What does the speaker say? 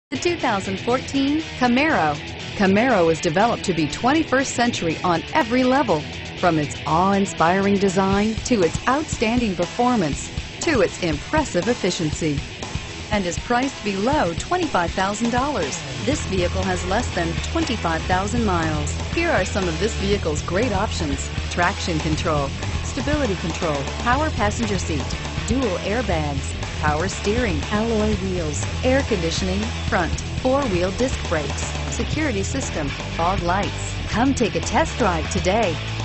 The 2014 Camaro. Camaro is developed to be 21st century on every level, from its awe-inspiring design to its outstanding performance to its impressive efficiency, and is priced below $25,000. This vehicle has less than 25,000 miles. Here are some of this vehicle's great options: traction control, stability control, power passenger seat, dual airbags, power steering, alloy wheels, air conditioning, front, four-wheel disc brakes, security system, fog lights. Come take a test drive today.